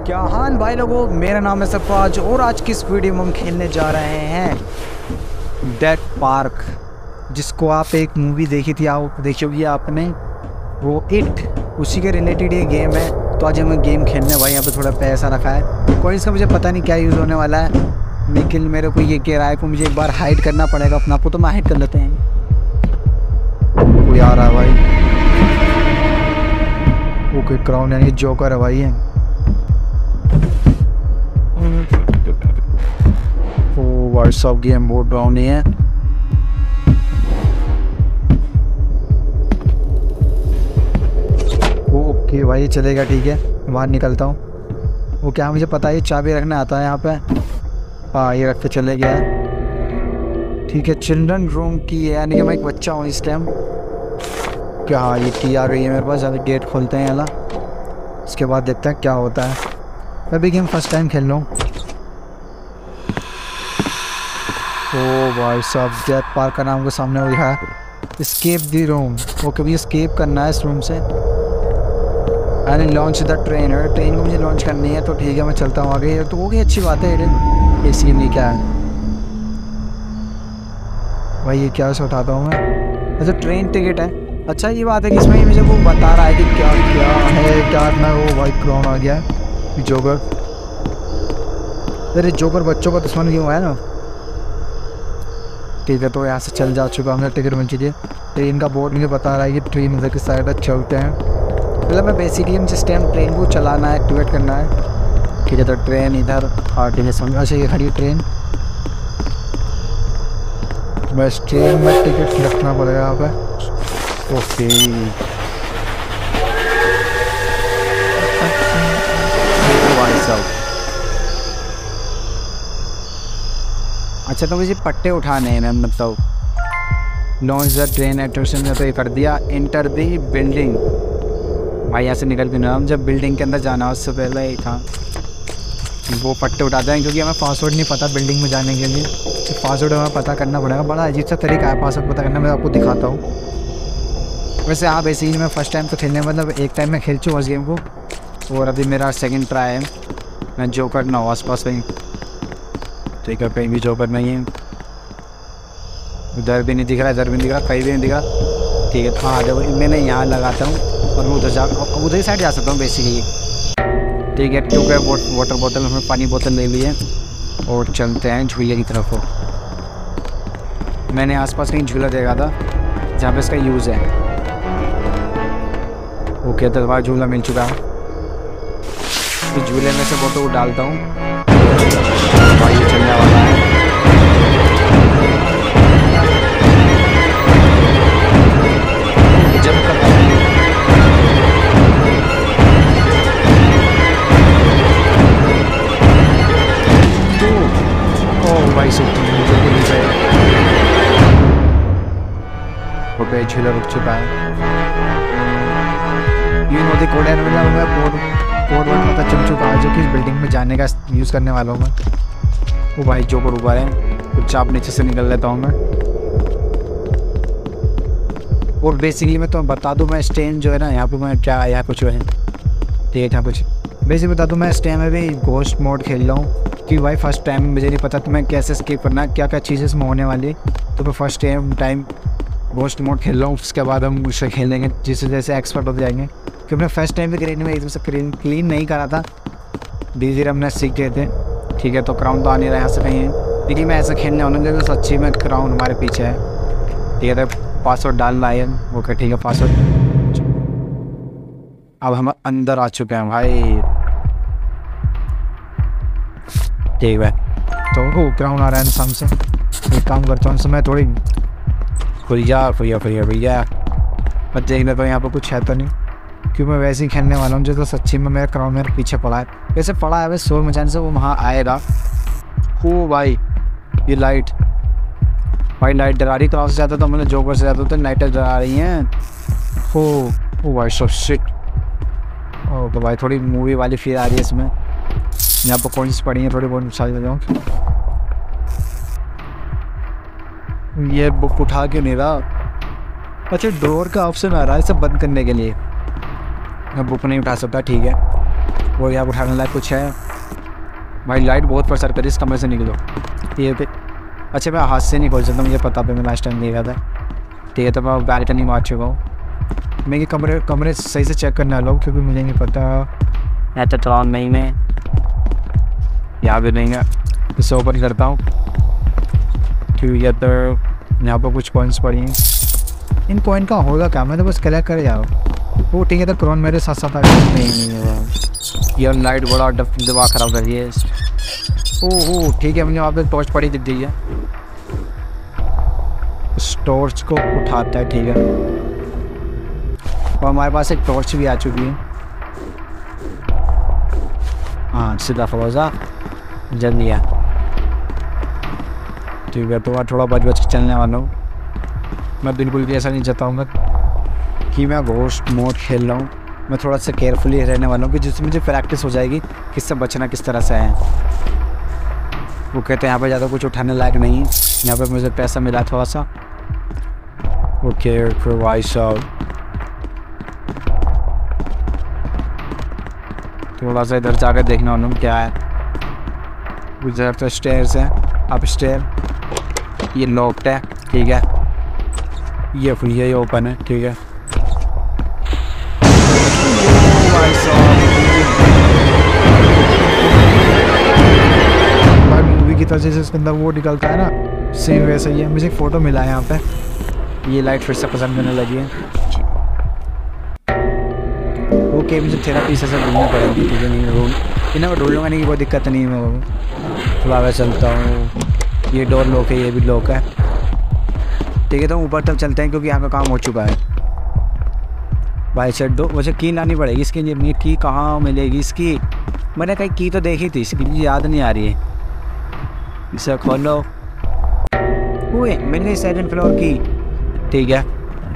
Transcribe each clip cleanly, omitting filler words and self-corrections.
क्या हाल भाई लोगों, मेरा नाम है सफाज और आज की इस वीडियो में हम खेलने जा रहे हैं डेड पार्क, जिसको आप एक मूवी देखी थी, आप देखी होगी आपने, वो इट, उसी के रिलेटेड ये गेम है। तो आज हमें गेम खेलने भाई, यहाँ पे थोड़ा पैसा रखा है, कोई इसका मुझे पता नहीं क्या यूज़ होने वाला है, लेकिन मेरे को ये कह रहा है कि मुझे एक बार हाइड करना पड़ेगा अपना आपको। तो मैं हाइड कर लेते हैं। कोई आ रहा है भाई, वो कोई क्राउन यानी जोकर है भाई है। ओ भाई साहब गेम बहुत ब्राउनी है। ओके भाई चलेगा, ठीक है बाहर निकलता हूँ। वो क्या मुझे पता है चाबी रखना आता है यहाँ पे। हाँ ये रख के चले गया है, ठीक है। चिल्ड्रन रूम की है, यानी कि मैं एक बच्चा हूँ इस टाइम। क्या हाँ ये की आ गई है मेरे पास। अभी गेट खोलते हैं याला, इसके बाद देखते हैं क्या होता है। मैं भी गेम फर्स्ट टाइम खेल रहा हूँ। ओ भाई साहब डेड पार्क का नाम के सामने वो है एस्केप द रूम। ओके भी एस्केप करना है इस रूम से। And launch the train, train को मुझे लॉन्च करनी है, तो ठीक है मैं चलता हूँ आगे। तो वो भी अच्छी बात है ये सीन। नहीं क्या है भाई, ये क्या से उठाता हूँ मैं? अच्छा ट्रेन टिकट है। अच्छा ये बात है कि इसमें मुझे वो बता रहा है कि क्या क्या है क्या ना। वो भाई क्राउन आ गया है जोकर। अरे जोकर बच्चों का दुश्मन क्यों है ना। ठीक है तो यहाँ से चल जा चुका हमें, टिकट मिल चुकी है। ट्रेन का बोर्ड मुझे बता रहा है कि ट्रेन इधर की साइड चलते हैं। मतलब मैं बेसिकली जिस टाइम ट्रेन को चलाना है, एक्टिवेट करना है, ठीक है। तो ट्रेन इधर और ठीक है समझ। अच्छा ये खड़ी ट्रेन, बस ट्रेन में टिकट रखना पड़ेगा यहाँ पे। ओके भाई साहब। अच्छा तो मुझे पट्टे उठाने हैं, मतलब लॉन्च द ट्रेन एट्रेक्शन में तो ये कर दिया। एंटर दी बिल्डिंग, भाई यहाँ से निकल के ना, जब बिल्डिंग के अंदर जाना उससे पहले ही था वो पट्टे उठाते हैं, क्योंकि हमें पासवर्ड नहीं पता बिल्डिंग में जाने के लिए। तो पासवर्ड हमें पता करना पड़ेगा। बड़ा अजीब सा तरीका है पासवर्ड पता करना, मैं आपको दिखाता हूँ। वैसे हाँ बेसिकली मैं फर्स्ट टाइम तो खेलने, मतलब एक टाइम मैं खेल चुका उस गेम को, और अभी मेरा सेकंड ट्राई है। मैं जोकर ना आस पास कहीं, ठीक है कहीं भी जोकर नहीं है। उधर भी नहीं दिख रहा, इधर भी नहीं दिख रहा, कहीं भी नहीं दिख रहा, ठीक है। हाँ देखो मैंने यहाँ लगाता हूँ और मैं उधर ही साइड जा सकता हूँ बेसिकली, ठीक है। क्योंकि वाटर बोतल, हमें पानी बोतल ले ली है और चलते हैं झूले की तरफ हो। मैंने आसपास कहीं झूला देखा था जहाँ पे इसका यूज़ है। ओके तो हमारा झूला मिल चुका है। इस झूले में से फोटो डालता हूँ, भाई ये चलने वाला है। जब कर भाई से ओके झूला रुक चुका है। ये नोदी कोड है, मैं कोड वर्ड पता चल चुका है, जो कि इस बिल्डिंग में जाने का यूज़ करने वाला हूँ मैं। वो भाई जोकर ऊपर है, चुपचाप नीचे से निकल लेता हूँ मैं। और बेसिकली मैं तो बता दूँ, मैं स्टेन जो है ना यहाँ पे मैं क्या यहाँ कुछ है, ठीक है यहाँ कुछ बेसिकली बता दूँ। मैं स्टेन में भी घोस्ट मोड खेल रहा हूँ, क्योंकि भाई फर्स्ट टाइम मुझे नहीं पता तो मैं कैसे स्किप करना है, क्या क्या चीज़ें इसमें होने वाली है। तो मैं फर्स्ट टाइम घोस्ट मोड खेल रहा हूँ, उसके बाद हम उसे खेलेंगे जिससे जैसे एक्सपर्ट हो जाएंगे। क्योंकि मैं फर्स्ट टाइम भी ग्रेन में एकदम से क्लीन नहीं करा था, धीरे धीरे हमने सीख गए थे, ठीक है। तो क्राउन तो आ नहीं रहा यहाँ से कहीं है, लेकिन मैं ऐसा खेलने वाला हूँ तो सच्ची में क्राउन हमारे पीछे है, ठीक है। तो पासवर्ड डालना है, ओके ठीक है पासवर्ड। अब हम अंदर आ चुके हैं भाई, ठीक है। तो वो क्राउन आ रहा है सामने से। एक काम करता हूँ समय थोड़ी भैया मैं देख लेता हूँ यहाँ पर कुछ है तो नहीं, क्योंकि मैं वैसे ही खेलने वाला हूँ। जो तो सच्ची में मेरा क्राउन मेरे पीछे पड़ा है, वैसे पड़ा है वैसे शोर मचाने से वो वहाँ आएगा। ओ भाई ये लाइट, भाई लाइट डरा रही। क्राउन से ज़्यादा तो मतलब जोकर से ज़्यादा तो लाइटें डरा रही हैं। ओ भाई सो शिट। ओ तो भाई थोड़ी मूवी वाली फील आ रही है इसमें। यहाँ पर कॉइन्स पड़ी हैं थोड़ी बहुत, सारी हो जाऊँ। ये बुक उठा क्यों नहीं रहा? अच्छा डोर का ऑप्शन आ रहा है सब बंद करने के लिए। मैं बुक नहीं उठा सकता, ठीक है। वो यहाँ उठाने लायक कुछ है? भाई लाइट बहुत परेशान करी, इस कमरे से निकलो। ये पे अच्छा मैं हाथ से नहीं खोल सकता, मुझे पता पे मैं लास्ट टाइम नहीं गया था। ठीक है तो मैं बैल्कनी में आ चुका हूँ। मैं ये कमरे सही से चेक करने वाला हूँ क्योंकि मुझे नहीं पता। या तो टॉन में ही मैं यहाँ भी नहीं है, इसे ओपन करता हूँ क्योंकि या तो यहाँ पर कुछ कॉइन्स पड़ी हैं। इन कॉइन का होगा क्या? मैं तो बस कलेक्ट कर जाओ। वो ठीक है तो क्रोन मेरे साथ साथ आ गया। नहीं ये लाइट बड़ा दिमाग ख़राब कर रही है। ओह ठीक है, मुझे वहाँ पे टॉर्च पड़ी दिख गई है। उस टॉर्च को उठाता है, ठीक है। और हमारे पास एक टॉर्च भी आ चुकी है। हाँ सीधा फरोजा जल्दी है। ठीक है तो थोड़ा बच के चलने वाला हूँ। मैं बिल्कुल भी ऐसा नहीं चाहता कि मैं घोस्ट मोड खेल रहा हूँ। मैं थोड़ा सा केयरफुली रहने वाला हूँ कि जिससे मुझे प्रैक्टिस हो जाएगी किससे बचना किस तरह से है। वो कहते हैं यहाँ पे ज़्यादा कुछ उठाने लायक नहीं, यहाँ पे मुझे पैसा मिला थोड़ा सा। ओके फिर भाई साहब थोड़ा सा इधर जाकर देखना वाला हूँ क्या है। उधर तो स्टेयर्स हैं, अप स्टेयर। ये लॉक्ड है, ठीक है। ये ओपन है, ठीक है। भाई मूवी की तरह से इसके अंदर वो निकलता है ना, सेम वैसा ही है। मुझे एक फ़ोटो मिला है यहाँ पे। ये लाइट फिर से पसंद करने लगी है। ओके मुझे थेरापी से ढूंढना पड़ेगी, ठीक है। नहीं रूम इन्हें ढूंढ लूँगा, नहीं कोई दिक्कत नहीं है। मैं थोड़ा वैसे चलता हूँ। ये डोर लॉक है, ये भी लॉक है, ठीक है। तो ऊपर तक चलते हैं क्योंकि यहाँ पे काम हो चुका है। भाई सेट दो, मुझे की लानी पड़ेगी इसकी। ये की कहाँ मिलेगी इसकी? मैंने कहीं की तो देखी थी, इसकी मुझे याद नहीं आ रही है। इसे खोलो। ओए मिल गई सेकंड फ्लोर की, ठीक है।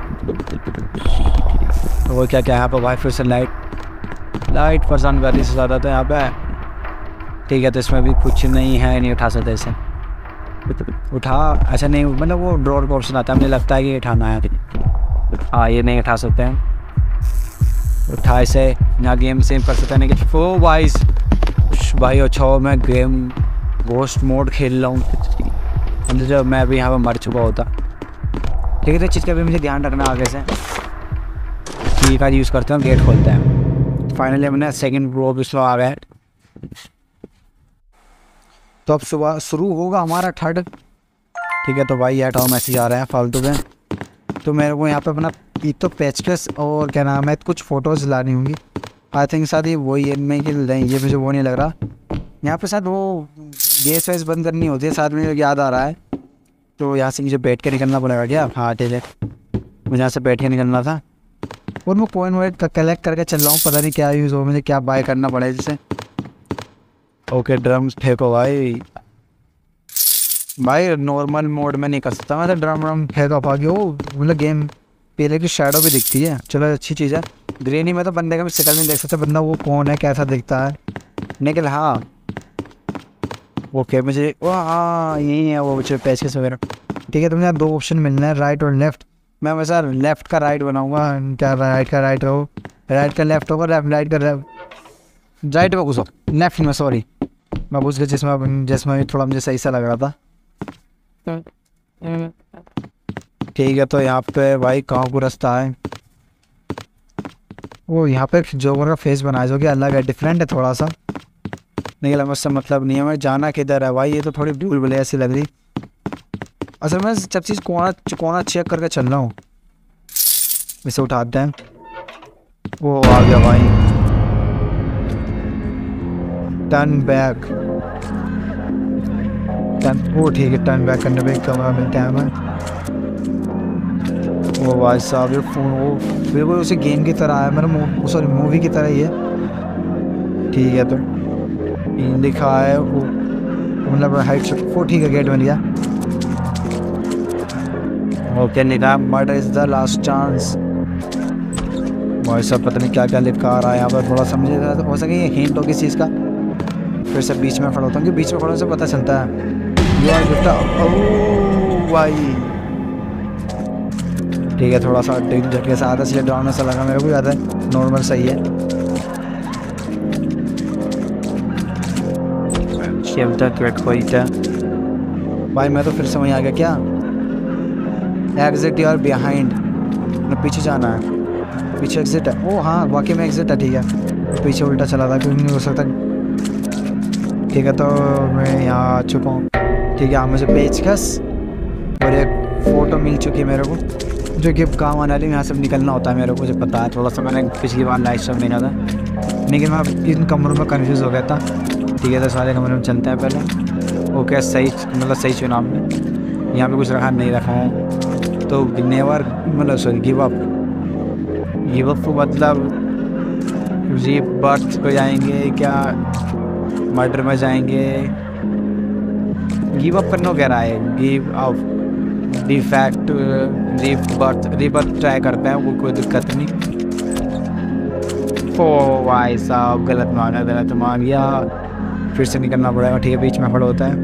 वो क्या क्या यहाँ पर भाई फिर से लाइट पसंद कर रही से ज़्यादा तो यहाँ पे, ठीक है। तो इसमें भी कुछ नहीं है, नहीं उठा सकते इसे। उठा अच्छा नहीं, मतलब वो ड्रॉर का ऑप्शन आता है, मुझे लगता है कि उठाना है। हाँ ये नहीं उठा सकते हैं। उठा इसे, यहाँ गेम सेम कर सकते हैं कि ओ भाई अच्छा मैं गेम घोस्ट मोड खेल रहा हूँ जब मैं भी यहाँ पर मर चुका होता, ठीक है। तो चीज़ का भी मुझे ध्यान रखना आगे से। की का यूज़ करते हैं, गेट खोलते हैं। फाइनली हमने सेकंड फ्लोर पे आ गए। तो अब सुबह शुरू होगा हमारा थर्ड, ठीक है। तो भाई ये हटाओ मैसेज आ रहे हैं फालतू में। तो मेरे को यहाँ पे अपना एक तो पेचकस और क्या नाम है कुछ फ़ोटोज़ लानी होंगी। आई थिंक शायद ये वही इनमें कि ये मुझे वो नहीं लग रहा। यहाँ पे शायद वो गैस वैस बंद करनी होती है, साथ में याद आ रहा है। तो यहाँ से मुझे बैठ के निकलना पड़ेगा क्या? हाँ ठीक है, मुझे यहाँ से बैठ के निकलना था। और मैं कॉइन वॉइन कलेक्ट करके चल रहा हूँ, पता नहीं क्या यूज़ हो, मुझे क्या बाय करना पड़ेगा जिससे। ओके ड्रम्स फेंको भाई नॉर्मल मोड में नहीं कर सकता मैं तो। ड्रम फेंको पाके वो मतलब गेम पहले की शैडो भी दिखती है, चलो अच्छी चीज़ है। ग्रेनी में तो बंदे का भी शक्ल नहीं देख सकता, बंदा वो कौन है कैसा दिखता है। लेकिन हाँ ओके मुझे वो हाँ यही है वो मुझे पैचेस वगैरह, ठीक है। तो मुझे दो ऑप्शन मिलना है, राइट और लेफ्ट। मैं वैसा लेफ्ट का राइट बनाऊँगा, क्या राइट का राइट हो, राइट का लेफ्ट होगा, राइट का राइट में घुसो, लेफ्ट में सॉरी मैं घुस गया जिसमें थोड़ा मुझे सही सा लग रहा था, ठीक है। तो यहाँ पे भाई कहाँ को रास्ता है? वो यहाँ पे जोकर का फेस बनाया जो कि अलग है, डिफरेंट है थोड़ा सा। नहीं मुझसे मतलब नहीं है, मैं जाना किधर है भाई? ये तो थोड़ी भूल भुलैया ऐसी लग रही। असल में जब चीज़ कोना चेक करके चल रहा हूँ। इसे उठाते हैं, वो आ गया भाई। टर्न बैक, वो ठीक है। टर्न बैक करने पे कमरा मिलता है हमें। वो भाई साहब ये फ़ोन वो बिल्कुल उसी गेम की तरह है, मतलब सॉरी मूवी की तरह ही है, ठीक है। तो लिखा है वो मतलब हाइट वो ठीक है। गेट बन गया, ओके। लिखा murder is the last chance. भाई साहब पता नहीं क्या क्या लिखा आ रहा है यहाँ पर, थोड़ा समझे हो सके ये हिंट हो किस चीज़ का। फिर से बीच में खड़ा होता हूँ कि बीच में खड़ों से पता चलता है भाई, ठीक है। थोड़ा सा झटके से आता है, इसलिए डरावना सा लगा मेरे को, याद है नॉर्मल सही है। शिफ्ट ट्रैक कोई था भाई। मैं तो फिर समझ आ गया क्या, एग्जिट यार बिहाइंड, मतलब पीछे जाना है, पीछे एग्जिट है। ओ हाँ वाकई में एग्जिट है, ठीक है। तो पीछे उल्टा चला था क्योंकि नहीं हो सकता। ठीक है तो मैं यहाँ आ चुका हूँ। ठीक है यहाँ मुझे पेचकस और एक फ़ोटो मिल चुकी है मेरे को, जो कि काम आने वाली। यहाँ से निकलना होता है मेरे को, मुझे पता है। थोड़ा सा मैंने पिछली बार लाइव स्ट्रीम देखा था, लेकिन मैं इन कमरों में कन्फ्यूज़ हो गया था। ठीक है तो सारे कमरे में चलते हैं पहले। ओके सही, मतलब सही चुना आपने। यहाँ पे कुछ रखा नहीं रखा है तो नेवर, मतलब sorry give up. Give up को मतलब रीबर्थ को जाएंगे क्या, मर्डर में जाएंगे? गिव अप करना कह रहा है, give up defect rebirth try करते हैं, वो कोई दिक्कत नहीं। ओ भाई साहब गलत मान गया, फिर से निकलना पड़ेगा। ठीक है बीच में खड़ा होता है,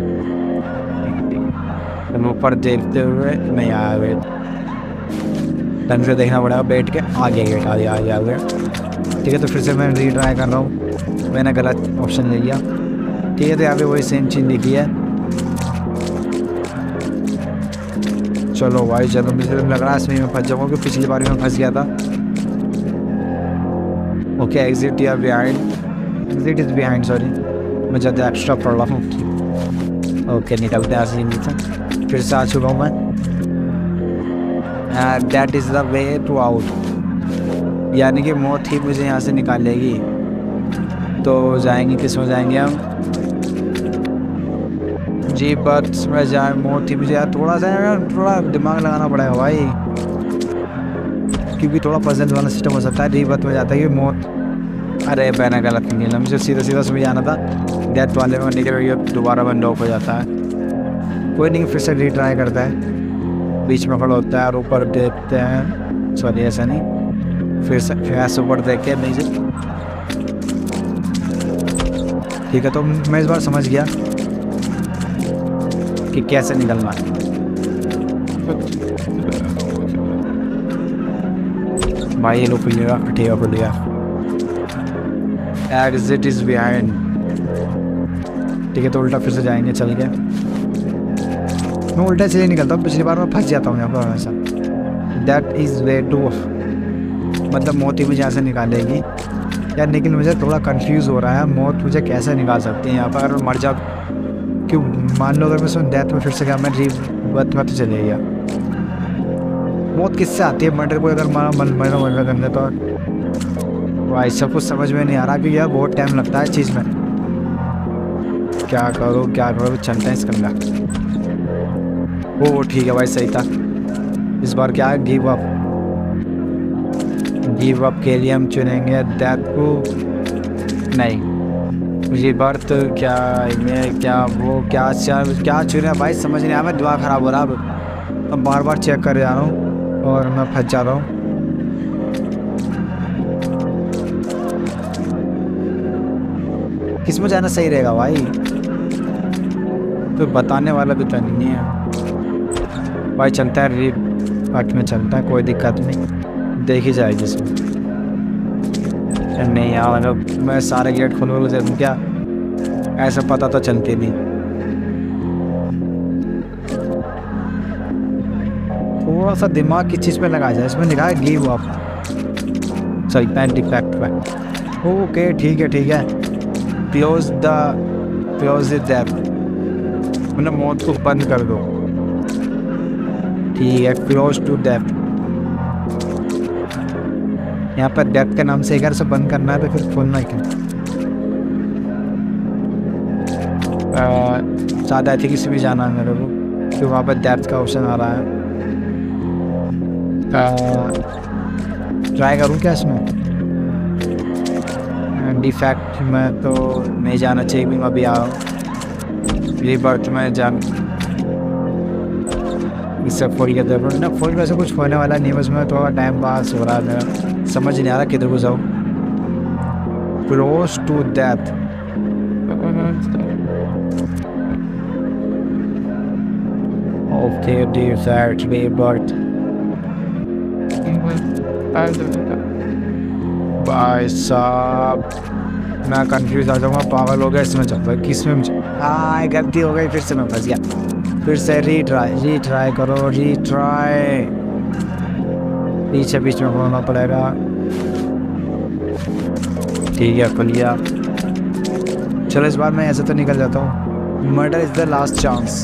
ऊपर देखते हुए नहीं आया वेट, ढंग से देखना पड़ेगा बैठ के। आ गया गेट, आ गया। ठीक है तो फिर से मैं रीट्राई कर रहा हूँ, मैंने गलत ऑप्शन ले लिया। ठीक है तो यहाँ पे वही सेम चीज़ लिखी है। चलो भाई चलो, मुझे लग रहा है इसमें मैं फंस जाऊँगा क्योंकि पिछली बार में फंस गया था। ओके एग्जिट या behind, exit is behind, sorry मैं ज़्यादा एक्स्ट्रा पढ़ रहा हूँ। ओके निकलते हैं ऐसे नीचे, फिर से आ चुका हूँ मैं। That is the way to out, यानी कि मौत ही मुझे यहाँ से निकालेगी। तो जाएंगे किस में जाएंगे हम? जी बर्थ में जाए, मौत ही मुझे यार थोड़ा दिमाग लगाना पड़ेगा भाई, क्योंकि थोड़ा पजल वाला सिस्टम हो सकता है। रीबर्थ में जाता है कि मौत, अरे मैंने गलत नहीं है, मुझे सीधा समझ आना था। डेथ वाले में निकल दोबारा बंद ऑफ हो जाता है। कोई नहीं फिर से रीट्राई करता है, बीच में खड़ा होता है और ऊपर देखते हैं, सॉरी ऐसा नहीं, फिर ऐसे ऊपर देख के नीचे। ठीक है तो मैं इस बार समझ गया कि कैसे निकलना है। भाई ये लोग खुल गया, ठीक है खुल गया। Exit is behind. ठीक है तो उल्टा फिर से जाएंगे चल के। मैं उल्टा चले निकलता हूँ, पिछली बार मैं फंस जाता हूँ यहाँ पर हमेशा। दैट इज़ वे टू, मतलब मौत ही मुझे यहाँ से निकालेगी यार, लेकिन मुझे थोड़ा कंफ्यूज हो रहा है, मौत मुझे कैसे निकाल सकती है यहाँ पर? अगर मर जा, क्यों मान लो अगर मैं उसमें डेथ में फिर से क्या, मैं रीबर्थ में तो चले गया। मौत किससे आती है? मर्डर को अगर मर्डर करने तो भाई सब कुछ समझ में नहीं आ रहा, क्योंकि यार बहुत टाइम लगता है इस चीज़ में। क्या करो चलते हैं इसके अंदर। वो ठीक है भाई सही था। इस बार क्या है, गिव अप के लिए हम चुनेंगे डेथ को, नहीं रीबर्थ। क्या चुने भाई, समझ नहीं आया। मैं दिमाग ख़राब हो रहा अब बार बार चेक कर जा रहा हूँ और मैं फंस जा रहा हूँ। किस में जाना सही रहेगा भाई? तो बताने वाला भी तो नहीं है भाई। चलता है रीबर्थ में चलता है, कोई दिक्कत नहीं, देखी जाएगी इसमें। नहीं यार मतलब मैं सारे गेट खोल दे दूँ क्या? ऐसा पता तो चलती नहीं। थोड़ा सा दिमाग किस चीज़ पे लगा जाए। इसमें लिखा है give up, sorry pan defect पे। ओके ठीक है। क्लोज द डेथ, मतलब मौत को बंद कर दो। ठीक है क्लोज टू डेथ। यहाँ पर डेथ के नाम से एक बार से बंद करना है तो फिर खोलना क्यों? ज़्यादा एथिक्स भी जाना है मेरे को, क्योंकि वहाँ पर डेथ का ऑप्शन आ रहा है। ट्राई करूँ क्या इसमें? डिफेक्ट में तो नहीं जाना चाहिए, मैं अभी आ रहा हूँ। रीबर्थ में जान इससे फोल के दे ना, फोल वैसे कुछ होने वाला नहीं, बस में थोड़ा टाइम पास हो रहा है मेरा, समझ नहीं आ रहा किधर को जाऊँ। Close to death, okay defect rebirth. भाई साहब मैं कंफ्यूज आ जाऊँगा, पागल हो गया इसमें चल रहा है किस में हाँ गलती हो गई, फिर से मैं फंस गया। फिर से रीट्राई करो, रीट्राई। पीछे बीच में घूमना पड़ेगा। ठीक है खुल गया। चलो इस बार मैं ऐसे तो निकल जाता हूँ। Murder is the last chance.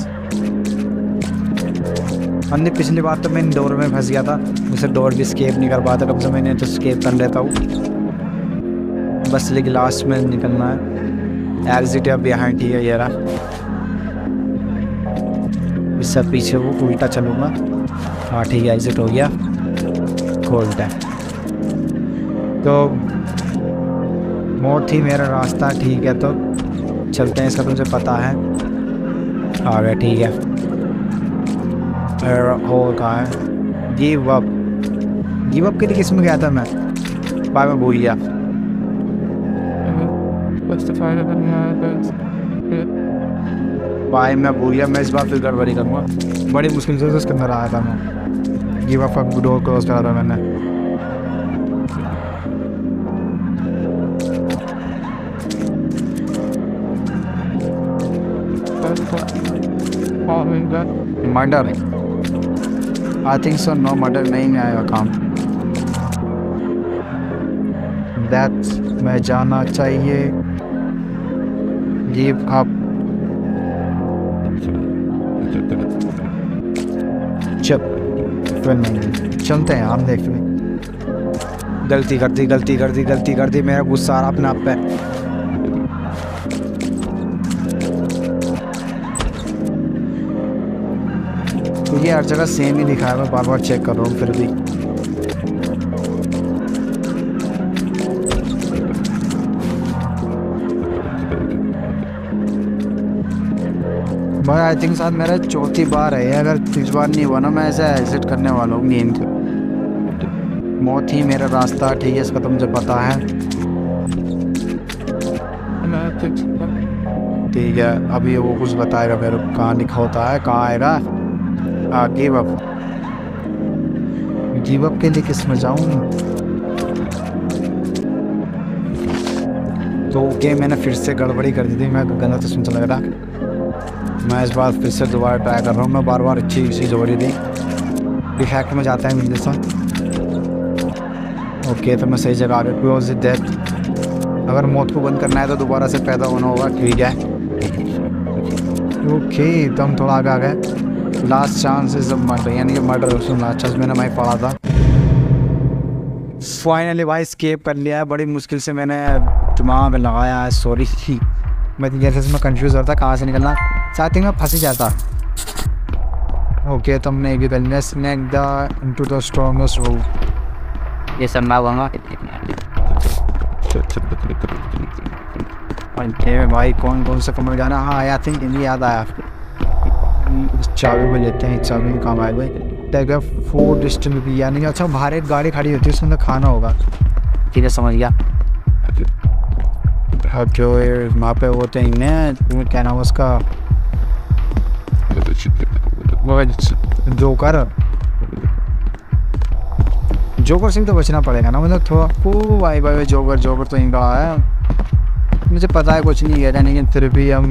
हमने पिछली बार तो मैं डोर में फंस गया था, मुझसे डोर भी स्केप नहीं कर पाता, कब से मैंने तो स्केप कर लेता हूँ बस, लेकिन लास्ट में निकलना है। एग्जिट अब बिहाइंड, ठीक है ये रहा। इससे पीछे वो उल्टा चलूँगा। हाँ ठीक है एग्जिट हो गया, खोलता है। तो मोड़ थी मेरा रास्ता, ठीक है तो चलते हैं, इसका तुझे पता है। आ गया ठीक है। हो कहाँ है? गिव अप के लिए किस में गया था मैं? बाय में भूल गया। बाय मैं भूल गया, मैं इस बार फिर गड़बड़ी करूँगा। बड़ी मुश्किल से उसके अंदर आया था मैं। गिव अप का डोर क्लोज करा था मैंने। Murder I think so, no murder नहीं आएगा काम। दैट मैं जाना चाहिए। Give up. चल फिर नहीं चलते हैं, हम देख लें। गलती कर दी मेरा गुस्सा आ रहा अपने आप पे। ये हर जगह सेम ही दिखा है, मैं बार बार चेक कर रहा हूँ फिर भी। भाई आई थिंक साथ मेरा चौथी बार है, अगर इस बार नहीं हुआ ना मैं ऐसे एग्जिट करने वाला हूँ गेम से। मौत ही मेरा रास्ता, ठीक है इसका तो मुझे पता है। ठीक है अभी वो कुछ बताएगा मेरे को, कहाँ लिखा होता है, कहाँ आएगा। गिव अप के लिए किस में जाऊँ? तो ओके मैंने फिर से गड़बड़ी कर दी थी, मैं गलत सुन लग रहा। मैं इस बार फिर से दोबारा ट्राई कर रहा हूँ। मैं बार बार अच्छी चीज़ हो रही थी। डिफेक्ट में जाता है मिलने से। ओके तो मैं सही जगह आ गया। Close it death. अगर मौत को बंद करना है तो दोबारा से पैदा होना होगा, ठीक है। ओके तो हम थोड़ा आगे आ गए। लास्ट चांस इज मर्डर, यानी कि मर्डर उसमें लास्ट चांस मैंने भाई पढ़ा था। फाइनली भाई स्केप कर लिया है, बड़ी मुश्किल से मैंने दिमाग लगाया है। सॉरी मैं जैसे मैं कंफ्यूज होता कहाँ से निकलना, साथ ही में फंस ही जाता। ओके तो हमने एक ही कर लिया। Snack the into the strongest route. ये सब मैं आऊँगा भाई। कौन से कमरे जाना? हाँ आई थिंक इन्हें याद आया। चाबी में लेते हैं, चाबी में काम आए भाई। फूड डिस्ट्रीब्यूट, यानी अच्छा बाहर एक गाड़ी खड़ी होती है, उसके अंदर खाना होगा, ठीक है समझ गया। जो वहाँ पे होते हैं तुम्हें क्या नाम उसका, जोकर से तो बचना पड़ेगा ना, मतलब थोड़ा ओ भाई जोकर तो इनका है। मुझे पता है कुछ नहीं है, लेकिन फिर भी हम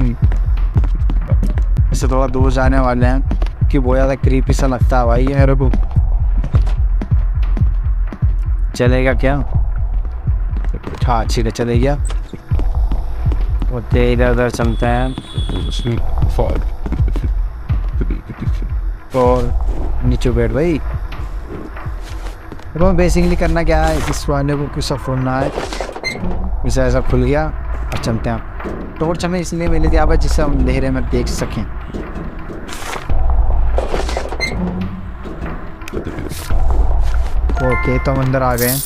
इससे थोड़ा दूर जाने वाले हैं कि बहुत ज़्यादा क्रीपी सा लगता है भाई ये मेरे को। चलेगा क्या? हाँ ठीक है चलेगा। होते इधर उधर चलते हैं और नीचे बैठ भाई। तो बेसिकली करना क्या है, इस वाले को कुछ खोलना है। इसे ऐसा खुल गया और चलते हैं। टॉर्च हमें इसलिए मिली थी आप जिससे हम अंधेरे में देख सकें। ओके तो हम अंदर आ गए।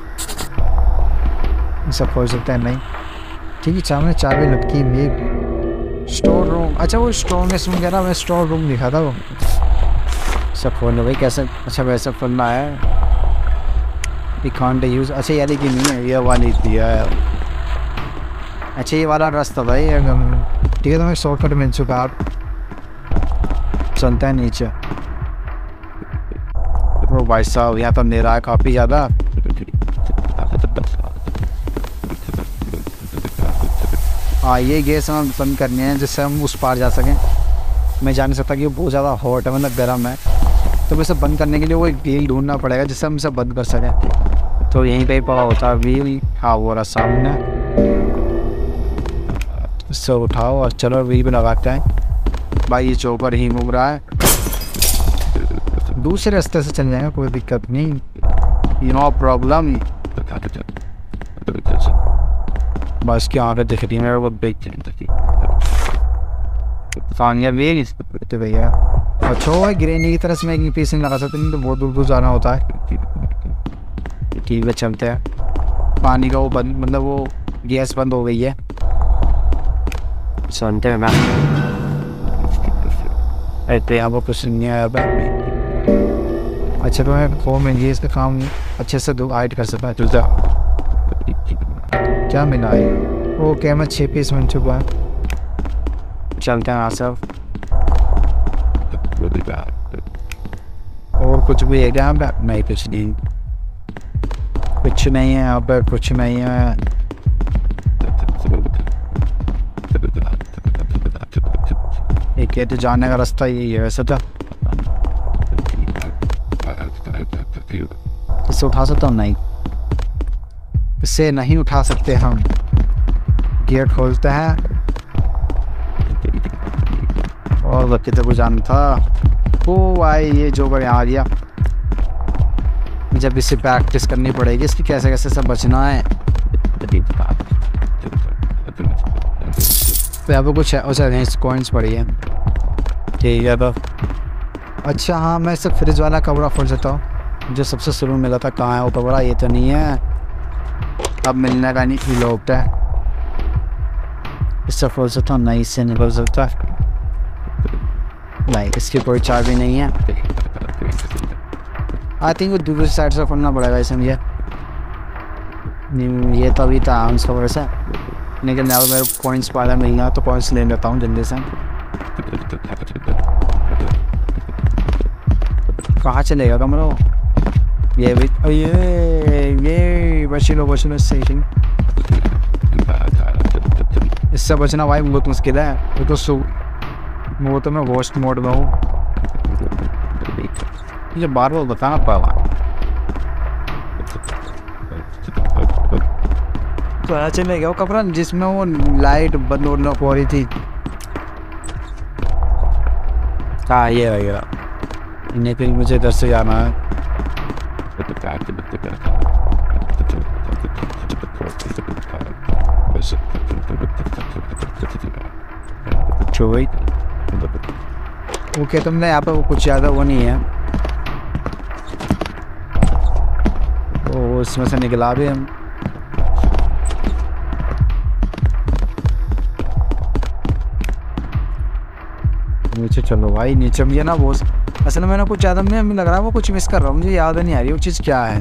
सब खोल सकते हैं नहीं, ठीक है। सामने चाबी लटकी में स्टोर रूम। अच्छा वो स्ट्रॉन्गेस्ट रूम कह रहा, मैं स्टोर रूम लिखा था वो। सब खोलना भाई कैसे? अच्छा वैसे खोलना है। Can't use. अच्छा यार कि नहीं है, ये वाली थी यार। अच्छा ये वाला रास्ता भाई, ठीक है। तो मैं शॉर्टकट मिल चुका। आप चलता है नीचे। तो भाई साहब यहाँ तो अंधेरा है काफ़ी ज़्यादा। ये गैस हमें बंद करनी है जिससे हम उस पार जा सकें। मैं जान नहीं सकता कि वो बहुत ज़्यादा हॉट है, मतलब गर्म है, तो इसे बंद करने के लिए वो एक व्हील ढूंढना पड़ेगा जिससे हम इसे बंद कर सकें। तो यहीं पे पड़ा होता है व्हील। हाँ वो रहा सामने, इससे उठाओ और चलो व्हील पे लगाते हैं। भाई ये चौपर ही घूम रहा है, दूसरे रास्ते से चल जाएगा, कोई दिक्कत नहीं, नो प्रॉब्लम। बस क्या आगे दिख रही है मेरे को, तो भैया अच्छा है ग्रेनी की तरह से मैं एक पीस नहीं लगा सकता, नहीं तो बहुत दूर दूर जाना होता है। ठीक है चलते हैं। पानी का वो बंद, मतलब वो गैस बंद हो गई है। सुनते हैं मैम, अरे यहाँ पर कुछ नहीं आया। अच्छा तो मैं 4 में ये इसका काम अच्छे से 2 हाइड कर सकता है। तुझा क्या मिला है? ओके मैं 6 पीस मिल चुका है। चलते हैं सब। और कुछ भी है यहाँ पे? नहीं कुछ नहीं, कुछ नहीं है यहाँ पे, कुछ नहीं है। एक तो जाने का रास्ता यही है वैसे तो। इससे उठा सकता हूँ? नहीं, इससे नहीं उठा सकते हम। गेट खोलते हैं और बच्चे तो कुछ जाना था। ओ भाई ये जो कर यहाँ आ गया। जब इससे प्रैक्टिस करनी पड़ेगी इसकी कैसे कैसे सब बचना है। तो यहाँ पर कुछ है, अच्छा कॉइन्स पड़ी है, ठीक है। तो अच्छा हाँ मैं इसे फ्रिज वाला कपड़ा खोल सकता हूँ जो सबसे शुरू में मिला था। कहाँ है वो कपड़ा? ये तो नहीं है, अब मिलने का नहीं लोग है। इससे खोल सकता हूँ? नहीं, इससे नहीं खोल सकता। नहीं, इसकी कोई चाबी नहीं है। आई थिंक वो दूसरी साइड से खोलना पड़ेगा इसे मुझे। ये तो अभी था उसका वजह से, लेकिन अब मेरे पॉइंट्स पा मिलना तो पॉइंट्स ले लेता हूँ जल्दी से। कहाँ चलेगा कमरा? ये भी ये बच लो सही। इससे बचना भाई बहुत मुश्किल है। वो तो मैं वॉस्ट मोड में हूँ। मुझे बार बार बताना पड़ा। तो ऐसा चलेगा वो कपड़ा जिसमें वो लाइट बंद होना हो रही थी। हाँ ये वगैरह, इन्हें फिर मुझे इधर से जाना है। ओके तुमने यहाँ पर वो कुछ ज़्यादा वो नहीं है, वो इसमें से निकला भी हम। नीचे चलो भाई, नीचे मुझे ना वो असल में मैंने कुछ ज़्यादा हमें लग रहा है वो कुछ मिस कर रहा हूँ, मुझे याद नहीं आ रही वो चीज़ क्या है,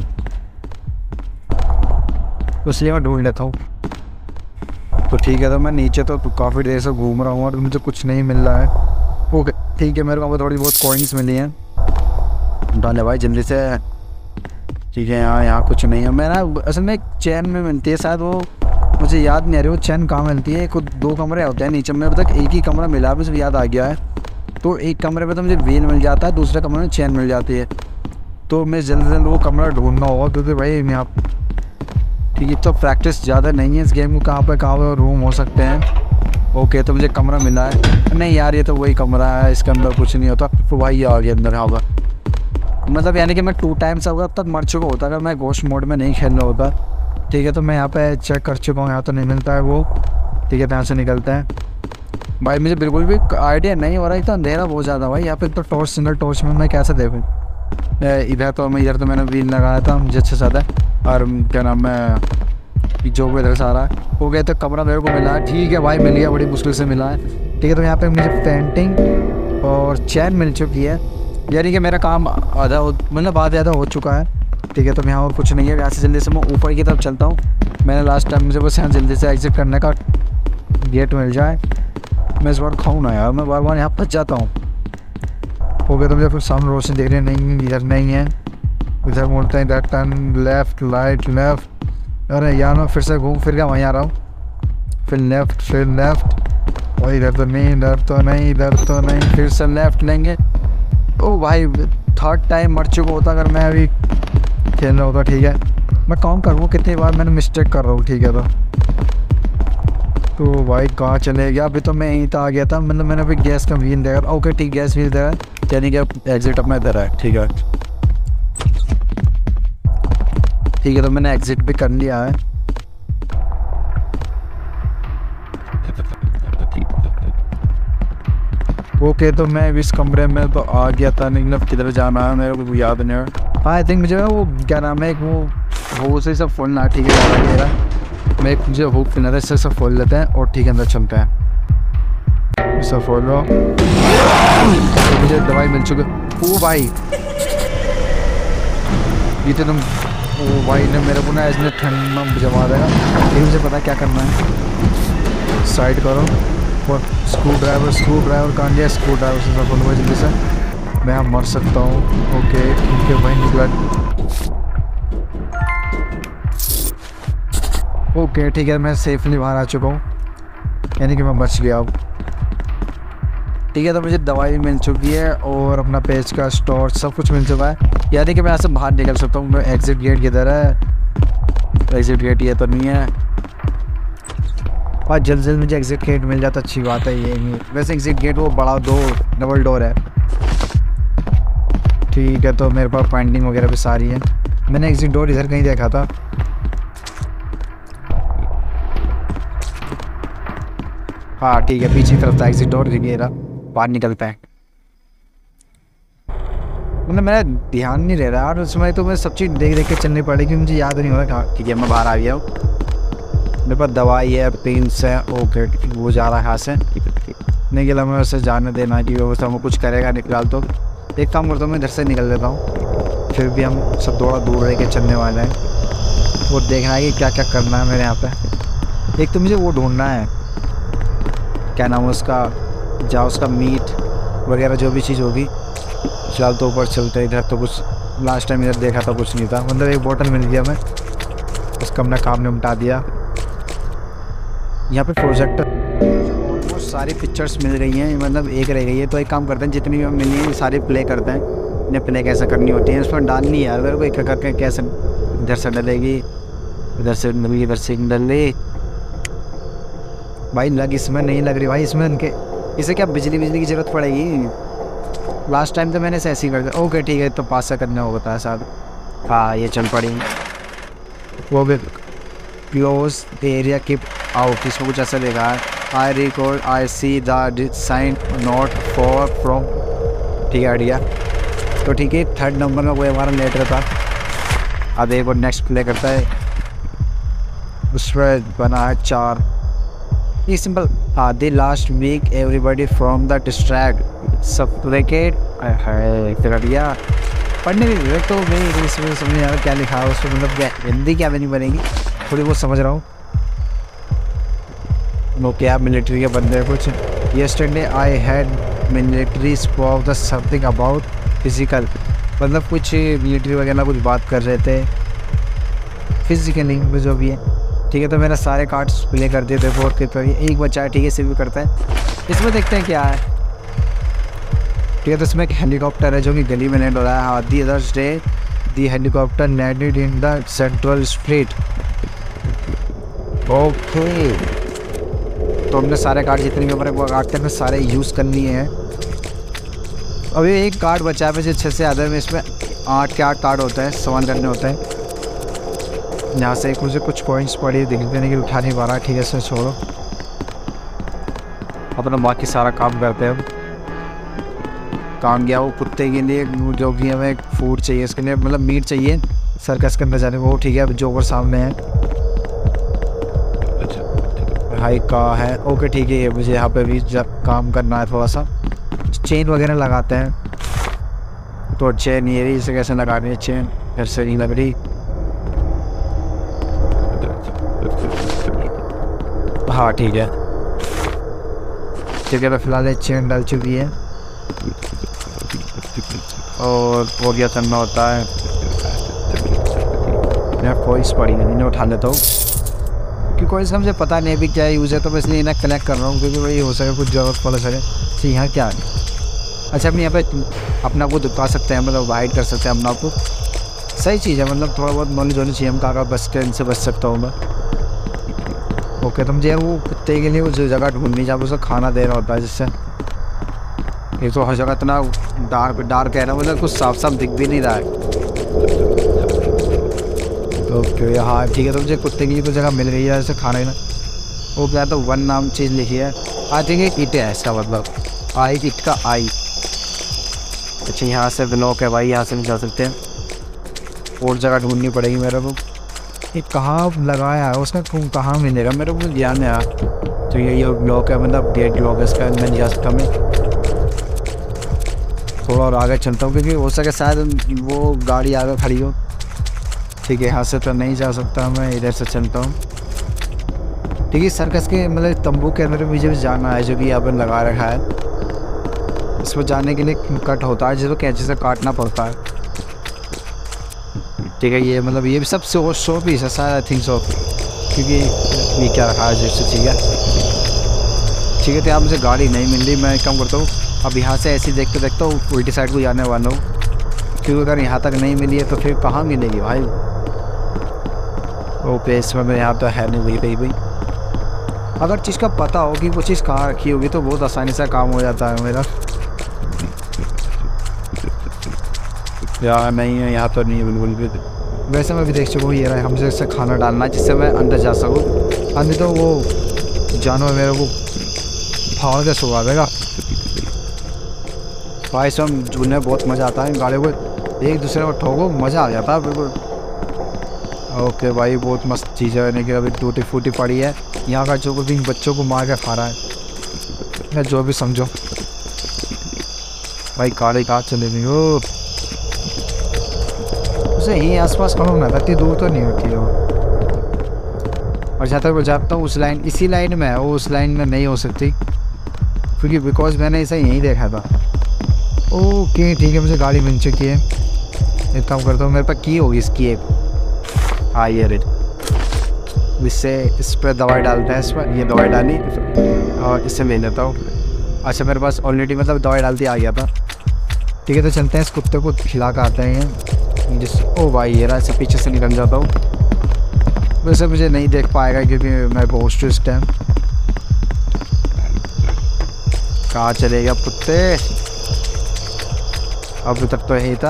तो इसलिए मैं ढूंढ लेता हूँ। तो ठीक है, तो मैं नीचे तो काफ़ी देर से घूम रहा हूँ और मुझे कुछ नहीं मिल रहा है। ओके ठीक है, मेरे को थोड़ी बहुत कॉइन्स मिली हैं, डाले भाई जल्दी से। ठीक है यहाँ कुछ नहीं है। मैं ना असल में एक चैन में मिलती है शायद, वो मुझे याद नहीं आ रही वो चैन कहाँ मिलती है। खुद 2 कमरे होते हैं नीचे में, अभी तक एक ही कमरा मिला, अभी से याद आ गया है। तो एक कमरे में तो मुझे व्हील मिल जाता है, दूसरे कमरे में चैन मिल जाती है। तो मैं जल्द से जल्द वो कमरा ढूंढना होगा क्योंकि भाई मैं आप ठीक है, तो प्रैक्टिस ज़्यादा नहीं है इस गेम को, कहाँ पे रूम हो सकते हैं। ओके तो मुझे कमरा मिला है। नहीं यार ये तो वही कमरा है, इसके अंदर कुछ नहीं होता। तो भाई आ गया अंदर होगा, मतलब यानी कि मैं 2 टाइम्स होगा अब तक मर चुका होता अगर मैं घोस्ट मोड में नहीं खेल रहा होता। ठीक है, तो मैं यहाँ पे चेक कर चुका हूँ, यहाँ तो नहीं मिलता है वो। ठीक है, यहाँ से निकलते हैं भाई। मुझे बिल्कुल भी आइडिया नहीं हो रहा है, तो अंधेरा बहुत ज़्यादा भाई। यहाँ पे तो टॉर्च, सिंगल टॉर्च में मैं कैसे देखूँ? इधर तो मैंने व्हील लगाया था मुझे अच्छे साथ है, और क्या नाम है जो भी इधर से आ रहा है। हो गया तो कमरा मेरे को मिला है। ठीक है भाई, मिल गया, बड़ी मुश्किल से मिला है। ठीक है, तो यहाँ पे मुझे पेंटिंग और चैन मिल चुकी है, यानी कि मेरा काम आधा मतलब आधा ज़्यादा हो चुका है। ठीक है, तो यहाँ और कुछ नहीं है। यहाँ से जल्दी से मैं ऊपर की तरफ चलता हूँ। मैंने लास्ट टाइम मुझे बस यहाँ जल्दी से एग्जिट करने का गेट मिल जाए। मैं इस बार खाऊँ ना यार, मैं बार यहाँ फंस जाता हूँ। हो गया, तो मुझे फिर सामने रोशनी देख रही नहीं, इधर नहीं है। इधर मुड़ते हैं, इधर टर्न लेफ्ट, राइट, लेफ्ट। अरे यार मैं फिर से घूम फिर के वहीं आ रहा हूँ। फिर लेफ्ट, फिर लेफ्ट, और इधर तो नहीं, इधर तो नहीं, इधर तो नहीं, फिर से लेफ्ट लेंगे। ओ भाई 3rd टाइम मर चुका होता अगर मैं अभी खेल रहा होता। ठीक है, मैं काउंट करूँ कितनी बार मैंने मिस्टेक कर रहा हूँ। ठीक है, तो भाई कहाँ चले गया? अभी तो मैं यहीं तो आ गया था, मतलब मैंने अभी गैस का व्हील देखा। ओके ठीक, गैस व्हील देखा, यानी कि एग्जिट अपना इधर है। ठीक है, ठीक है, तो मैंने एग्जिट भी कर लिया है। ओके, तो मैं इस कमरे में तो आ गया था, लेकिन अब किधर जाना है मेरे को याद नहीं है। हाँ, आई थिंक मुझे वो क्या नाम है, एक वो से सब फोन ना। ठीक है, ज़्यादा गहरा मैं एक मुझे हुक पिना था, इससे सब खोल लेते हैं और ठीक है अंदर चलते हैं। सब खोल लो, तो मुझे दवाई मिल चुकी। ओ भाई ये तो तुम, ओ भाई ने मेरे को ना इसमें ठंड में जमा देगा, लेकिन मुझे पता क्या करना है। साइड करो और स्क्रू ड्राइवर कान लिया, स्क्रू ड्राइवर से सब खोलो जल्दी से, मैं यहाँ मर सकता हूँ। ओके ठीक है भाई, निकला। ओके ठीक है, मैं सेफली बाहर आ चुका हूँ, यानी कि मैं बच गया अब। ठीक है, तो मुझे दवाई मिल चुकी है और अपना पेज का स्टोर सब कुछ मिल चुका है, यानी कि मैं यहाँ से बाहर निकल सकता हूँ। मैं एग्जिट गेट किधर है? एग्जिट गेट ये तो नहीं है। और जल्द जल्द मुझे एग्जिट गेट मिल जाता अच्छी बात है। ये वैसे एग्जिट गेट वो बड़ा डबल डोर है। ठीक है, तो मेरे पास पेंटिंग वगैरह भी सारी है। मैंने एग्जिट डोर इधर कहीं देखा था। हाँ ठीक है, पीछे की तरफ था एग्जिट डोर, रहा बाहर निकलता है। मतलब मेरा ध्यान नहीं रह रहा यार उसमें, तो मैं सब चीज़ देख देख के चलनी पड़ेगी, मुझे याद नहीं हो रहा। ठीक है, मैं बाहर आ गया हूँ, मेरे पास दवाई है, पेंस है। ओके, वो जा रहा है यहाँ से, नहीं गया मैं उसे जाने देना कि व्यवस्था में कुछ करेगा निकाल। तो एक काम करता हूँ, मैं इधर से निकल लेता हूँ, फिर भी हम सब थोड़ा दूर रह के चलने वाले हैं। वो देखना है कि क्या क्या करना है मेरे यहाँ पे। एक तो मुझे वो ढूंढना है, क्या नाम है उसका, जहाँ उसका मीट वगैरह जो भी चीज़ होगी। चल तो ऊपर चलते, इधर तो कुछ लास्ट टाइम इधर देखा था कुछ नहीं था, मतलब एक बोतल मिल गया, मैं उसका अपना काम निपटा दिया। यहाँ पे प्रोजेक्टर बहुत सारी पिक्चर्स मिल रही हैं, मतलब एक रह गई है। तो एक काम करते हैं, जितनी भी हम मिली हैं सारी प्ले करते हैं। इन्हें प्ले कैसे करनी होती है, इसमें डालनी है यार मेरे को एक करके, कैसे इधर से डलेगी, इधर से डलेगी, इधर से डले भाई। लग इसमें नहीं लग रही भाई, इसमें इनके इसे क्या बिजली की ज़रूरत पड़ेगी? लास्ट टाइम तो मैंने ऐसे ही कर दिया। ओके ठीक है, तो पास से करना होता है साहब। हाँ ये चल पड़ी, वो भी close the area keep out, इसमें कुछ ऐसा लिखा है, I record I see the sign not for from. ठीक है आइडिया, तो ठीक है 3rd नंबर में कोई हमारा लेटर था। अब एक और नेक्स्ट प्ले करता है, उसमें बना है 4। ये सिंपल। हाँ, the last week everybody from the distract supplicate कर दिया। पढ़ने भी तो मैं इंग्लिश में समझ नहीं आ रहा क्या लिखा है उसमें, मतलब क्या हिंदी क्या भी नहीं बनेगी, थोड़ी बहुत समझ रहा हूँ। वो क्या मिलिट्री के बंदे कुछ। Yesterday I had military spoke the something about physical, मतलब कुछ मिलिट्री वगैरह कुछ बात कर रहे थे फिजिकली जो भी है। ठीक है, तो मैंने सारे कार्ड्स प्ले कर दिए थे 4 के, तो एक बच्चा है। ठीक है, इसे भी करता है, इसमें देखते हैं क्या है। ठीक है, तो इसमें एक हेलीकॉप्टर है जो कि गली में लैंड हो रहा है। हाँ, the others day the helicopter landed in the central street. Okay, तो हमने सारे कार्ड जितने भी हमारे कार्ड थे सारे यूज़ करनी है। अभी एक कार्ड बचा है, वैसे 6 से ज़्यादा में, इसमें 8 के 8 कार्ड होते हैं, सामान करने होते हैं। यहाँ से मुझे कुछ पॉइंट्स पड़ी दिखने के लिए उठा नहीं पा रहा। ठीक है, इसमें छोड़ो, अपना बाकी सारा काम करते हैं हम। काम गया वो कुत्ते के लिए जो कि हमें फूड चाहिए, इसके लिए मतलब मीट चाहिए सर्कस के अंदर जाने को। ठीक है, अब जो ऊपर सामने है हाई का है। ओके ठीक है, मुझे यहाँ पे भी काम करना है, थोड़ा सा चेन वगैरह लगाते हैं। तो चेन ये रही, इसे कैसे लगा रही है चेन, घर से नहीं लग रही। हाँ ठीक है, ठीक है, तो फिलहाल चेन डल चुकी है और वो क्या करना होता है। मैं कोई पड़ी नहीं, उठा लेता हूँ। क्योंकि कोई इसका मुझे पता नहीं अभी क्या यूज़ है, तो मैं इसलिए इन्हें कनेक्ट कर रहा हूँ क्योंकि भाई हो सके कुछ ज़रूरत पड़ सके। तो यहाँ क्या है? अच्छा, हम यहाँ पे अपना को दिखा सकते हैं, मतलब वाइड कर सकते हैं अपना को। सही चीज़ है, मतलब थोड़ा बहुत नॉलेज होनी चाहिए हम कहाँ बस स्टैंड से बच सकता हूँ मैं। ओके, तो मुझे वो कुत्ते के लिए वो जो जगह ढूंढनी जहाँ पर उसका खाना दे रहा होता है, जिससे एक तो हर जगह इतना डार्क है ना, मतलब कुछ साफ साफ दिख भी नहीं रहा है। ओके हाँ ठीक है, तो मुझे कुत्ते के लिए तो जगह मिल गई है, जैसे खाना ही ना। वो क्या तो 1 नाम चीज़ लिखी है, आई थिंक एक ईट है इसका मतलब, आई ईट का आई। अच्छा यहाँ से ब्लॉक है भाई, यहाँ से नहीं जा सकते हैं, और जगह ढूंढनी पड़ेगी मेरे को। ये कहाँ लगाया है उसका, कहाँ मिलेगा मेरे को ध्यान है यार। तो ये ब्लॉक है, मतलब डेड ब्लॉक है इसका, मैं नहीं जा सकता। मैं थोड़ा और आगे चलता हूँ क्योंकि हो सके शायद वो गाड़ी आगे खड़ी हो। ठीक है, यहाँ से तो नहीं जा सकता मैं, इधर से चलता हूँ। ठीक है, सर्कस के मतलब तंबू के अंदर मुझे भी जाना है, जो कि यहाँ पर लगा रखा है। इसमें जाने के लिए कट होता है, जिसको कैंची से काटना पड़ता है। ठीक है, ये मतलब ये भी सब शो पीस है शायद, आई थिंक सो, क्योंकि ये क्या रखा है जैसे। ठीक है, तो यहाँ मुझे गाड़ी नहीं मिल रही। मैं एक काम करता हूँ, अब यहाँ से ऐसे देखते देखता हूँ उल्टी साइड को जाने वाला हूँ, क्योंकि अगर यहाँ तक नहीं मिली है तो फिर कहाँ मिलेगी भाई। ओके, इसमें मैं यहाँ तो है नहीं भाई। अगर चीज़ का पता हो कि वो चीज़ कहाँ रखी होगी तो बहुत आसानी से काम हो जाता है मेरा। यार नहीं है, यहाँ तो नहीं है बिल्कुल भी। वैसे मैं भी देख चुका हूँ, ये रहा है हमसे इससे खाना डालना है जिससे मैं अंदर जा सकूँ। अंदर तो वो जानवर मेरे को फाड़ के सुखा देगा भाई। सब झूलने में बहुत मज़ा आता है, गाड़ियों को एक दूसरे को ठोको, मज़ा आ जाता है बिल्कुल। ओके भाई, बहुत मस्त चीज़ है, लेकिन अभी टूटी फूटी पड़ी है। यहाँ का जो भी बच्चों को मार के खा रहा है, या जो भी समझो भाई। गाड़ी कहाँ चले गई हो? उसे यहीं आसपास खड़ा होना था, इतनी दूर तो नहीं होती है वो। और जहाँ तक मैं जाता हूँ उस लाइन, इसी लाइन में है वो, उस लाइन में नहीं हो सकती क्योंकि बिकॉज मैंने इसे यहीं देखा था। ओके ठीक है, मुझे गाड़ी मिल चुकी है। एक काम करता हूँ, मेरे पास की होगी इसकी एक, हाँ ये रेड। इससे इस पर दवाई डालते हैं, इस पर ये दवाई डाली और इससे ले लेता हूँ। अच्छा, मेरे पास ऑलरेडी मतलब दवाई डालती आ गया था। ठीक है, तो चलते हैं, इस कुत्ते को खिला कर आते हैं। जिस ओ भाई ये रहा, इससे पीछे से निकल जाता हूँ। वैसे मुझे नहीं देख पाएगा क्योंकि मैं पोस्ट इस टाइम। कहाँ चलेगा कुत्ते? अभी तक तो यही था।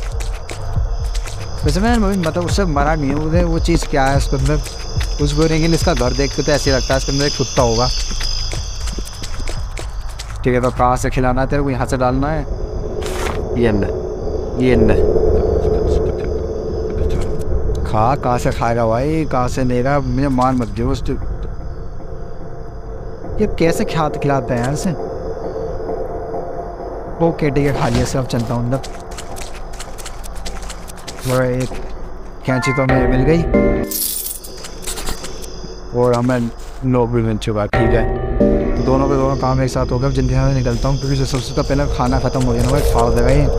वैसे मैं मतलब उससे मरा नहीं हूँ, मुझे वो चीज़ क्या है उसके अंदर कुछ बोलने के लिए। इसका घर देख के तो ऐसे लगता है इसके अंदर एक कुत्ता होगा। ठीक है, तो कहाँ से खिलाना है तेरे को? यहाँ से डालना है, ये अंदर, ये अंदर खा। कहाँ से खाएगा भाई, कहाँ से लेगा? मुझे मान मत दियो उस। ये कैसे खिलाते हैं ऐसे? ओके ठीक है, खा लिया सब, चलता हूँ अंदर। एक कैंची तो हमें मिल गई और हमें लोग भी मिल चुका। ठीक है, तो दोनों के दोनों काम एक साथ हो गए। जल्दी से निकलता हूँ क्योंकि जो सबसे तो पहले खाना ख़त्म हो जाना भाई, फाड़ देगा ये।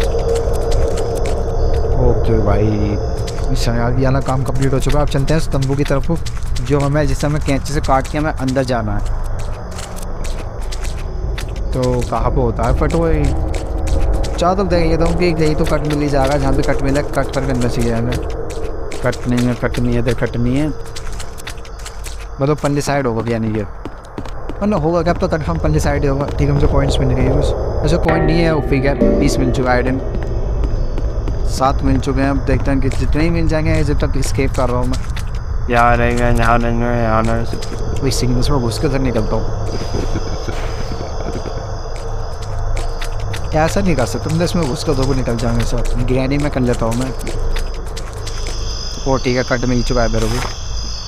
ओके भाई, ये वाला काम कंप्लीट हो चुका। अब चलते हैं उस तंबू की तरफ जो हमें, जिससे हमें कैंची से काट के हमें अंदर जाना है। तो कहाँ पे होता है फट? वही चाह तो देखिए तो कि यही तो कट मिल ही जाएगा, जहाँ पे कट मिले कट करके अंदर चाहिए हमें। कट नहीं है, कट नहीं है, इधर कट नहीं है, मतलब पल्ली साइड होगा यानी कि मतलब होगा क्या, अब तो कन्फर्म पल्ली साइड ही होगा। ठीक है, मुझे पॉइंट्स मिल गए बस। अच्छा पॉइंट नहीं है, वो फिगर 20 मिल चुका है, आइडन 7 मिल चुके हैं। अब देखते हैं कि जितने ही मिल जाएंगे जब तक स्केप कर रहा हूँ मैं। यहाँ रहेंगे, यहाँ रहेंगे, यहाँ नहीं, कोई सिग्नल्स में घुस के उधर निकलता हूँ। ऐसा नहीं कर सकता, मतलब इसमें घुस कर दो को निकल जाएंगे सब। ग्रैनी में कर लेता हूँ मैं। वो ठीक है, कट मिल चुका है मेरे को।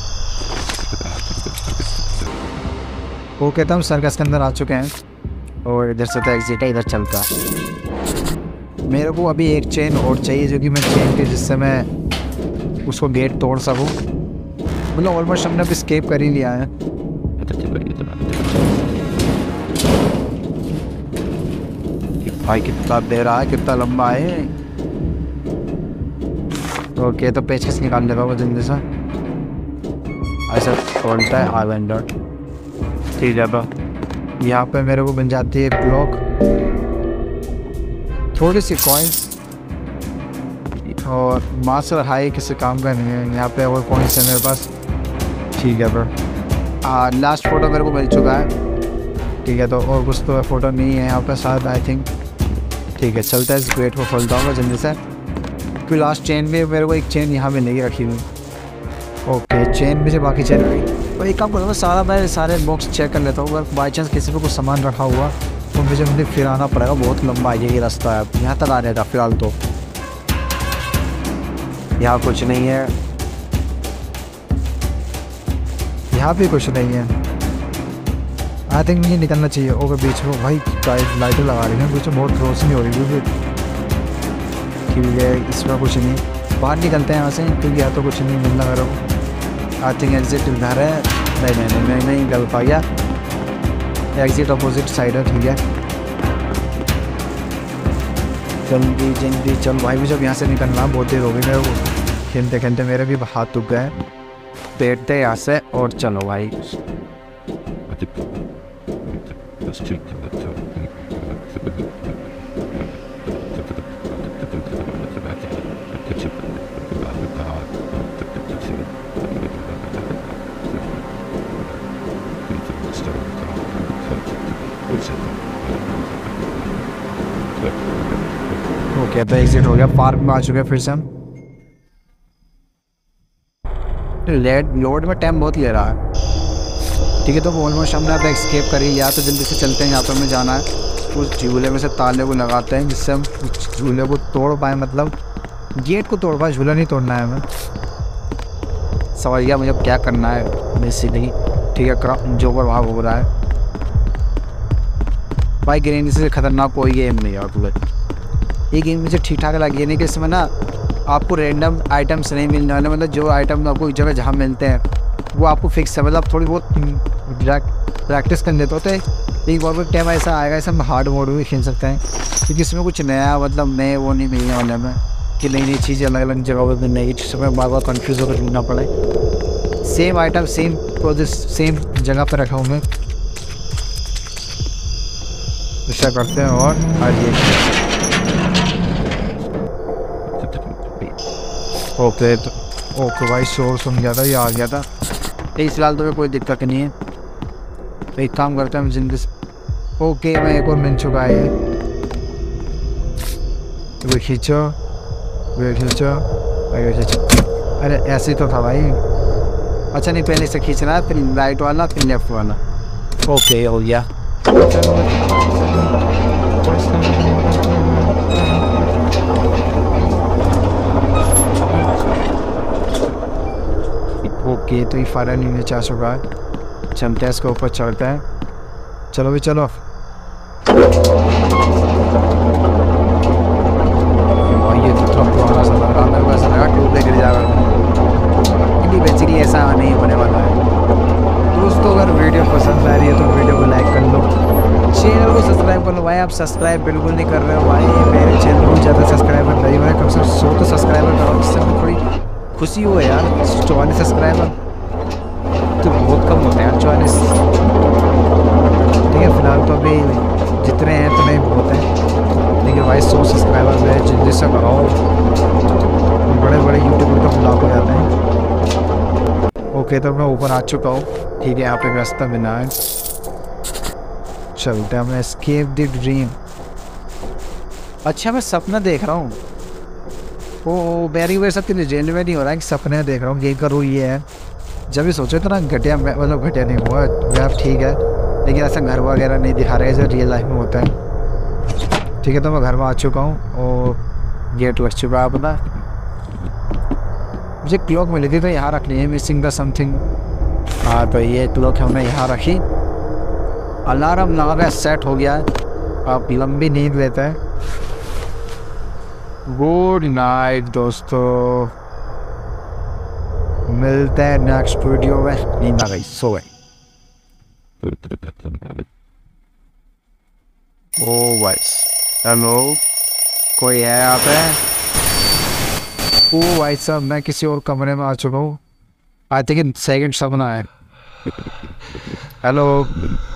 वो कहता हूँ सर्कस के अंदर आ चुके हैं और इधर से तो एग्जिट है, इधर चलता है। मेरे को अभी एक चेन और चाहिए जो कि मैं चेन के जिससे मैं उसको गेट तोड़ सकूँ। मतलब ऑलमोस्ट हमने अब स्केप कर ही लिया है। भाई कितना दे रहा है, कितना लंबा है। ओके, तो पेचकस निकाल लेगा वो जल्दी से। ऐसा बोलता है आवेंडर। ठीक है तो यहाँ पे मेरे को बन जाती है ब्लॉक, थोड़ी सी कॉइन्स और मास्टर हाई किसी काम का नहीं है। यहाँ पे और कॉइन्स है मेरे पास। ठीक है ब्रो, लास्ट फ़ोटो मेरे को मिल चुका है। ठीक है तो और कुछ तो फ़ोटो नहीं है यहाँ पे शायद, आई थिंक। ठीक है चलता है, इस गेट को खोलता हूँ जल्दी से, क्योंकि लास्ट चेन में मेरे को एक चेन यहाँ पे नहीं रखी हुई। ओके चेन में से बाकी चेन रही। तो एक काम करूँगा, सारा मैं सारे बॉक्स चेक कर लेता हूँ, अगर बाई चांस किसी पे कुछ सामान रखा हुआ तो मुझे फिर आना पड़ेगा, बहुत लंबा है ये रास्ता है, यहाँ तक आने का फिलहाल तो। यहाँ कुछ नहीं है, यहाँ भी कुछ नहीं है। आई थिंक मुझे निकलना चाहिए। ओके बीच में भाई लाइटें लगा रही हैं, बीच में बहुत रोशनी हो रही है। ठीक है इसमें कुछ नहीं, बाहर निकलते हैं यहाँ से, क्योंकि यहाँ तो कुछ नहीं मिलना मेरे को। आई थिंक एग्जिट इधर है। नहीं निकल पा गया, एग्जिट अपोजिट साइड है। ठीक है जल्दी चल भाई, मुझे अब यहाँ से निकलना, बहुत देर हो गई मेरे को खेलते खेलते, मेरे भी हाथ दुख गए। बैठते यहाँ से और चलो भाई। ओके तो एग्जिट हो गया, पार्क में आ चुके हैं फिर से हम। लोड में टाइम बहुत ले रहा है। ठीक है तो ऑलमोस्ट हमने अब एस्केप करी, या तो जल्दी से चलते हैं, यहाँ पर हमें जाना है। उस झूले में से ताले को लगाते हैं जिससे हम झूले को तोड़ पाए, मतलब गेट को तोड़ पाए, झूला नहीं तोड़ना है हमें। सवाल यह मुझे क्या करना है बेसिकली। ठीक है जो पर वहाँ हो रहा है भाई, ग्रेनी से खतरनाक कोई गेम नहीं है पूरे। ये गेम मुझे ठीक ठाक लगी, नहीं कि इसमें ना आपको रैंडम आइटम्स नहीं मिलने वाले, मतलब जो आइटम आपको एक जगह जहाँ मिलते हैं वो आपको फिक्स है, मतलब थोड़ी बहुत प्रैक्टिस कर लेते होते एक बार कोई टाइम ऐसा आएगा, ऐसा हम हार्ड मोड भी खेल सकते हैं, क्योंकि इसमें कुछ नया मतलब नए वो नहीं मिलने वाले हमें, कि नई नई चीज़ें अलग अलग जगहों पर नई चीज़ों बार बार कन्फ्यूज़ होकर ढूंढना पड़े। Same item same process same जगह पर रखा हूँ मैं। ऐसा करते हैं और ओके तो ओके भाई शोर सुन गया था, ये आ गया था। इस फिलहाल तो कोई दिक्कत नहीं है, तो एक काम करते हैं हम जिंदगी से। ओके मैं एक और मिल चुका है, वो खींचो अरे ऐसे ही तो था भाई। अच्छा नहीं पहले से खींचना है, फिर राइट वाला फिर लेफ्ट वाला। ओके हो गया। ओके तो ये फाइनली नीचे आ चुका है, चलते हैं इसके ऊपर चढ़ते हैं। चलो भी चलो। ये तो थोड़ा पुराना सा लग रहा है मेरे को, ऐसा लगा टूट गिर जाएगा, क्योंकि बेसिकली ऐसा नहीं होने वाला है। दोस्तों अगर वीडियो पसंद आ रही है तो वीडियो को लाइक कर लो, चैनल को सब्सक्राइब कर लो। भाई आप सब्सक्राइब बिल्कुल नहीं कर रहे हो भाई, मेरे चैनल को ज़्यादा सब्सक्राइबर नहीं हुए, कम से कम 100 तो सब्सक्राइबर करो, इससे मुझे थोड़ी खुशी हो यार। 44 सब्सक्राइबर तो बहुत कम होते हैं यार, 44। ठीक है फिलहाल तो अभी जितने हैं उतने ही बहुत हैं, लेकिन भाई 100 सब्सक्राइबर में जल्दी से कराओ, बड़े बड़े यूट्यूबर तो ब्लॉक हो जाते हैं। ओके तो मैं ऊपर आ चुका हूँ। ठीक है यहाँ पे रास्ता बना है, चलते हैं। मैं एस्केप द ड्रीम। अच्छा मैं सपना देख रहा हूँ, वो मेरी वजह से इतनी जेल में नहीं हो रहा है कि सपने देख रहा हूँ। गेम का रूल ये है, जब भी सोचो इतना घटिया मतलब घटिया नहीं हुआ अब ठीक है, लेकिन ऐसा घर वगैरह नहीं दिखा रहे जो रियल लाइफ में होता है। ठीक है तो मैं घर में आ चुका हूँ और गेट लग चुका है अपना। मुझे क्लॉक मिली थी तो यहाँ रखनी है, मिसिंग द समथिंग। हाँ तो ये क्लॉक हमने यहाँ रखी, अलार्म लगा के सेट हो गया है। आप लंबी नींद लेते हैं। गुड नाइट दोस्तों, मिलते हैं नेक्स्ट वीडियो में। नींद आ गई, सो गए। ओ वाइस हेलो, कोई है यहाँ पे? ओ भाई साहब मैं किसी और कमरे में आ चुका हूँ। आई थिंक सेकंड सपना है। हेलो।